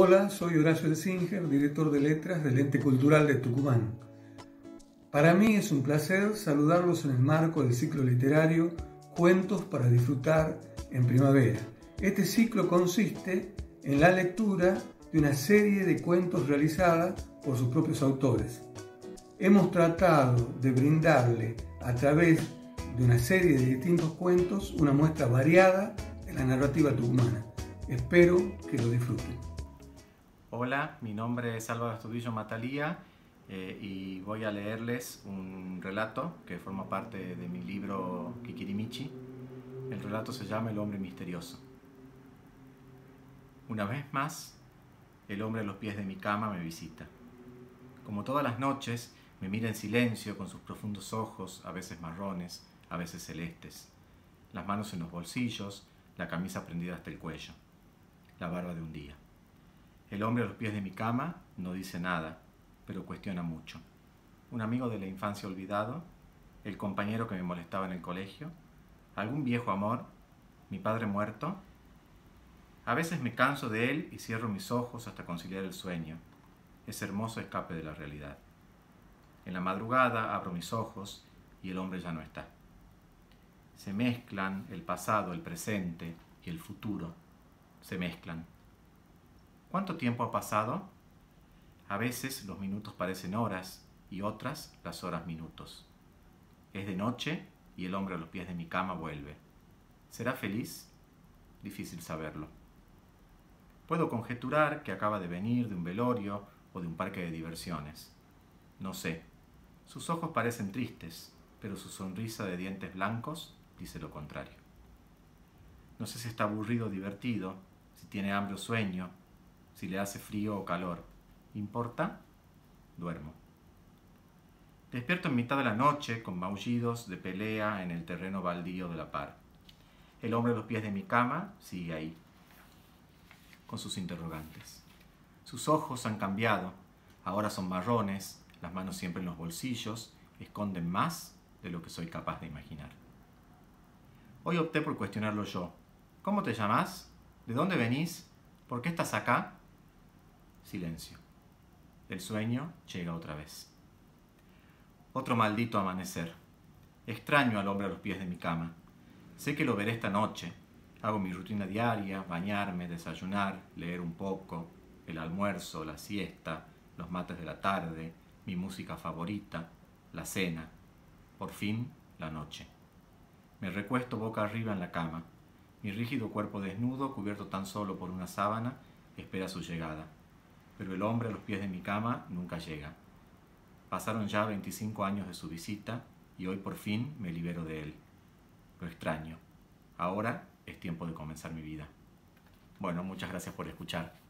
Hola, soy Horacio Elsinger, director de letras del Ente Cultural de Tucumán. Para mí es un placer saludarlos en el marco del ciclo literario Cuentos para disfrutar en primavera. Este ciclo consiste en la lectura de una serie de cuentos realizada por sus propios autores. Hemos tratado de brindarle a través de una serie de distintos cuentos una muestra variada de la narrativa tucumana. Espero que lo disfruten. Hola, mi nombre es Álvaro Astudillo Matalía y voy a leerles un relato que forma parte de mi libro Kikirimichi. El relato se llama El hombre misterioso. Una vez más, el hombre a los pies de mi cama me visita. Como todas las noches, me mira en silencio con sus profundos ojos, a veces marrones, a veces celestes. Las manos en los bolsillos, la camisa prendida hasta el cuello. La barba de un día. El hombre a los pies de mi cama no dice nada, pero cuestiona mucho. Un amigo de la infancia olvidado, el compañero que me molestaba en el colegio, algún viejo amor, mi padre muerto. A veces me canso de él y cierro mis ojos hasta conciliar el sueño, ese hermoso escape de la realidad. En la madrugada abro mis ojos y el hombre ya no está. Se mezclan el pasado, el presente y el futuro. Se mezclan. ¿Cuánto tiempo ha pasado? A veces los minutos parecen horas y otras las horas minutos. Es de noche y el hombre a los pies de mi cama vuelve. ¿Será feliz? Difícil saberlo. Puedo conjeturar que acaba de venir de un velorio o de un parque de diversiones. No sé. Sus ojos parecen tristes, pero su sonrisa de dientes blancos dice lo contrario. No sé si está aburrido o divertido, si tiene hambre o sueño, si le hace frío o calor. ¿Importa? Duermo. Despierto en mitad de la noche con maullidos de pelea en el terreno baldío de la par. El hombre a los pies de mi cama sigue ahí, con sus interrogantes. Sus ojos han cambiado, ahora son marrones, las manos siempre en los bolsillos, esconden más de lo que soy capaz de imaginar. Hoy opté por cuestionarlo yo. ¿Cómo te llamas? ¿De dónde venís? ¿Por qué estás acá? Silencio. El sueño llega otra vez. Otro maldito amanecer. Extraño al hombre a los pies de mi cama. Sé que lo veré esta noche. Hago mi rutina diaria, bañarme, desayunar, leer un poco, el almuerzo, la siesta, los mates de la tarde, mi música favorita, la cena. Por fin, la noche. Me recuesto boca arriba en la cama. Mi rígido cuerpo desnudo, cubierto tan solo por una sábana, espera su llegada. Pero el hombre a los pies de mi cama nunca llega. Pasaron ya 25 años de su visita y hoy por fin me libero de él. Lo extraño. Ahora es tiempo de comenzar mi vida. Bueno, muchas gracias por escuchar.